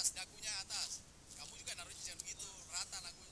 atas, dagunya atas. Kamu juga naruhnya jangan begitu, rata dagunya.